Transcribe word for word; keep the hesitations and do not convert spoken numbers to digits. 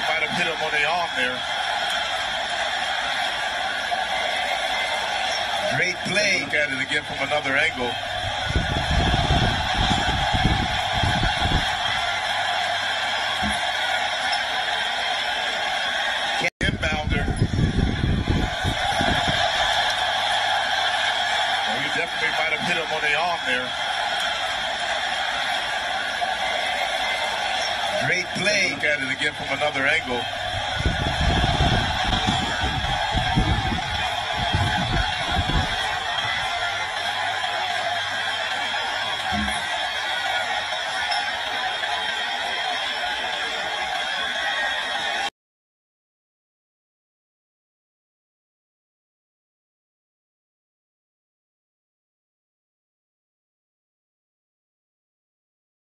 might have hit him on the arm there. Great play. Look at it again from another angle. Inbounder. Well, he definitely might have hit him on the arm there. Great play. Look at it again from another angle.